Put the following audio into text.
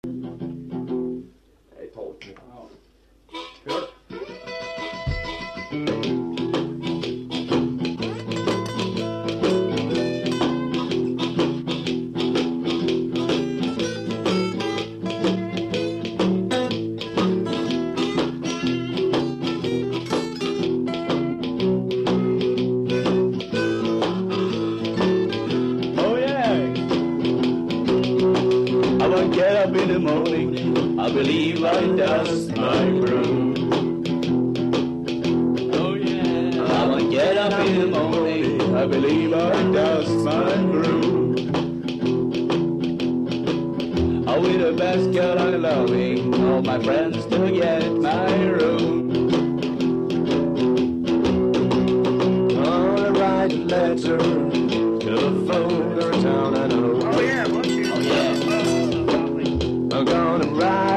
Nej, 12. Ja. Kör. Get up in the morning, I believe I dust my broom. Oh yeah. I won't get up in the morning, I believe I dust my broom. Oh, with the best girl I'm loving, all my friends to get my room. Gonna write a letter to the folk or town I know. Oh yeah, I'm gonna ride